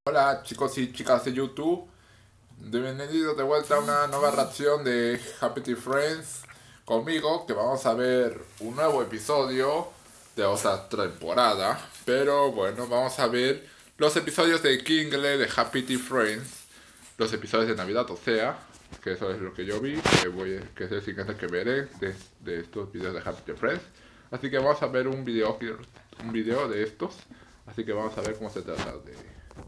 Hola chicos y chicas de YouTube, bienvenidos de vuelta a una nueva reacción de Happy Tree Friends conmigo, que vamos a ver un nuevo episodio de otra temporada. Pero bueno, vamos a ver los episodios de Kingle de Happy Tree Friends, los episodios de Navidad, o sea, que eso es lo que yo vi, que es el siguiente que veré de estos videos de Happy Tree Friends. Así que vamos a ver un video de estos, así que vamos a ver cómo se trata de eso.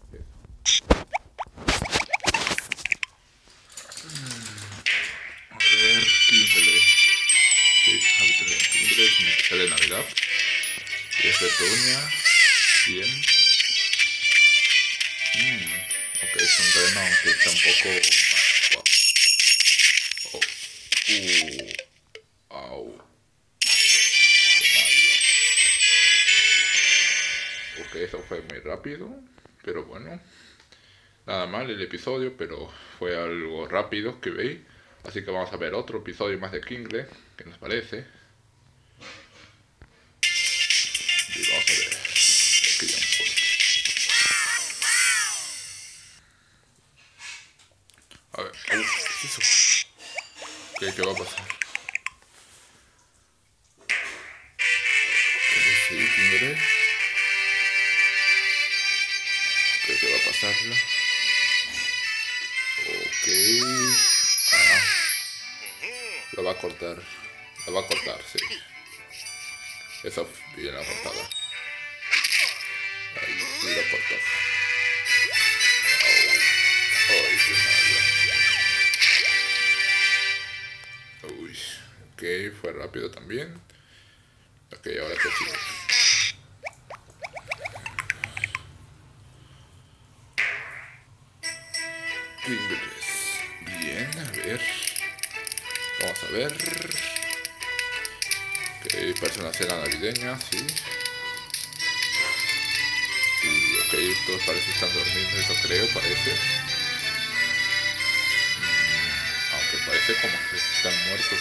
A ver, Kimberly. Sí, Kimberly es un especial de Navidad. Y es de Tonia. Bien. Ok, es un reno, aunque está un poco más guapo. Au. Qué malo. Ok, eso fue muy rápido. Pero bueno. Nada mal el episodio, pero fue algo rápido que veis. Así que vamos a ver otro episodio más de Kingle. ¿Qué nos parece? Y vamos a ver. Aquí ya un poco. A ver, ¿qué es eso? ¿Qué va a pasar? Sí, Kingle. ¿Qué va a pasarla? Ok. Ah, lo va a cortar. Lo va a cortar, sí. Eso bien la cortada. Ahí, sí lo cortó. Ay, qué malo. Uy. Ok, fue rápido también. Ok, ahora que sigue. Ingles. Bien, a ver. Vamos a ver. Ok, parece una cena navideña, sí. Y ok, todos parece que están dormidos, eso creo, parece. Aunque parece como que están muertos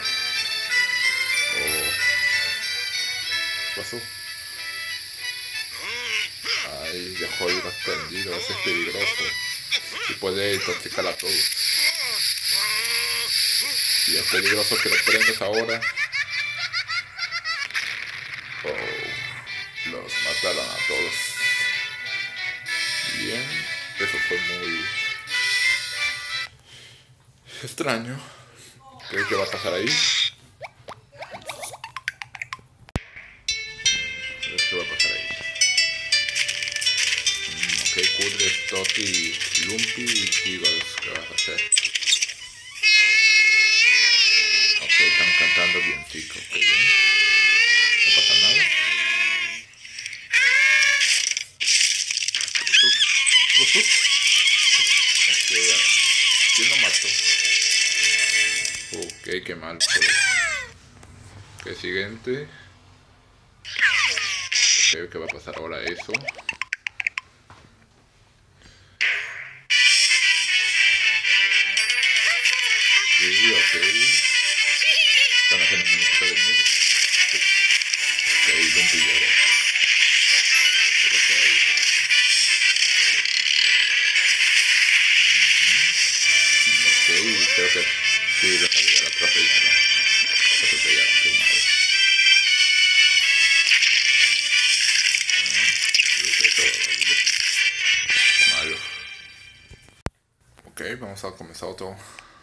¿qué pasó? Ay, dejó el gas prendido, eso es peligroso. Y puede intoxicar a todos. Y es peligroso que lo prendes ahora. Oh, los mataron a todos. Bien, eso fue muy extraño. ¿Qué va a pasar ahí? ¿Qué va a pasar ahí? Ok, Kudres, Toti, Lumpy y Giggles. ¿Qué vas a hacer? Ok, están cantando biencito. Ok, bien. No pasa nada. ¿Qué pasó? Ok, ¿quién lo mató? Ok, qué mal. Ok, siguiente. Ok, ¿qué va a pasar ahora? Eso. Sí, ok. Están haciendo muñequitos de nieve. Sí. Ok, Lumpy lloró. ¿Qué pasó ahí? Ok, creo que sí, lo sabía, lo atropellaron. Lo atropellaron, qué malo. Qué malo. Ok, vamos a comenzar otro.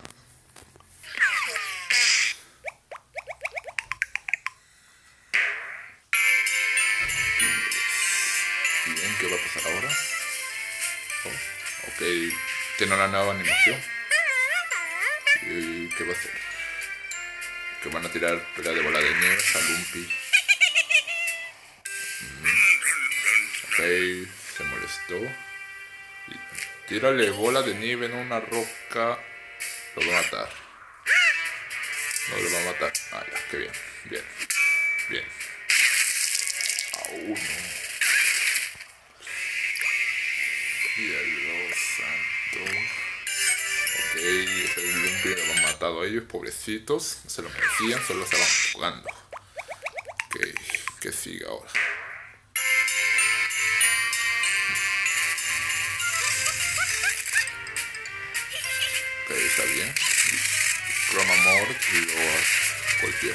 Bien, ¿qué va a pasar ahora? Oh, ok, tiene una nueva animación. ¿Y qué va a hacer? Que van a tirar pelea de bola de nieve a Lumpy. Ok, se molestó. Y tírale bola de nieve en una roca. Lo va a matar. No lo va a matar. Ah, ya, qué bien. Bien. Bien. Aún no. Dios santo. Ok, el Lumpy lo han matado a ellos, pobrecitos. No se lo merecían, solo estaban jugando. Ok, ¿qué sigue ahora? está bien. Chroma Mort y lo golpeó.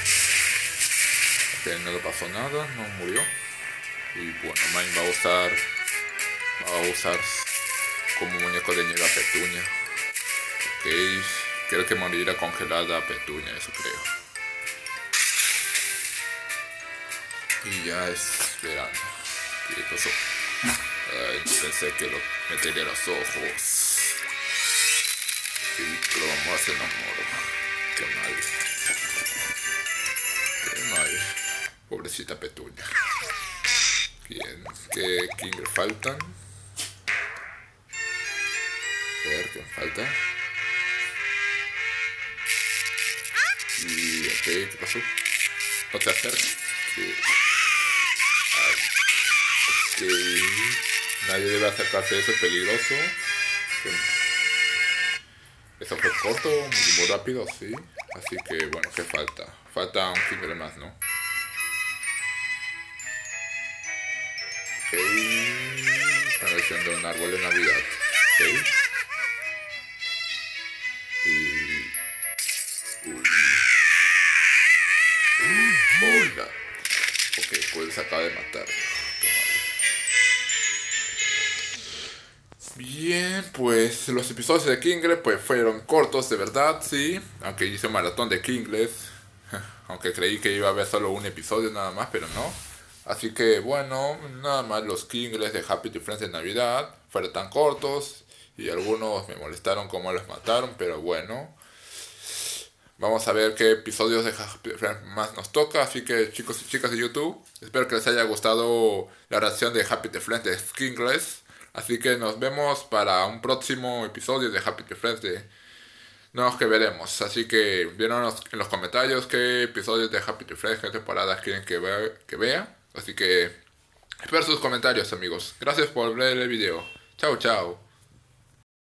Ok, no le pasó nada, no murió. Y bueno, Mine va a usar como muñeco de nieve a Petunia. Ok, creo que morirá congelada a Petunia, eso creo. Y ya es verano. ¿Qué pasó? Ay, pensé que lo metería a los ojos. Y lo vamos a hacer enamoro. Qué mal. Qué mal. Pobrecita Petunia. Bien, ¿qué Kinger faltan? A ver, ¿quién falta? Y ok, ¿qué pasó? No te acerques. Sí. Ok. Nadie debe acercarse a eso, es peligroso. Eso fue corto, muy rápido, sí. Así que bueno, ¿qué falta? Falta un Kinger más, ¿no? Ok. Están haciendo un árbol de Navidad. Ok. Hola. Ok, pues acaba de matar. Qué mal. Bien, pues los episodios de Kinglet pues fueron cortos de verdad, sí. Aunque hice un maratón de Kinglet. Aunque creí que iba a haber solo un episodio nada más, pero no. Así que bueno, nada más los Kinglets de Happy Friends de Navidad fueron tan cortos. Y algunos me molestaron como los mataron, pero bueno. Vamos a ver qué episodios de Happy Friends más nos toca. Así que chicos y chicas de YouTube, espero que les haya gustado la reacción de Happy Friends de Kinglets. Así que nos vemos para un próximo episodio de Happy Friends de nuevos que veremos. Así que vieron en los comentarios qué episodios de Happy Friends, qué temporadas quieren que vea. Así que espero sus comentarios, amigos. Gracias por ver el video. Chao, chao.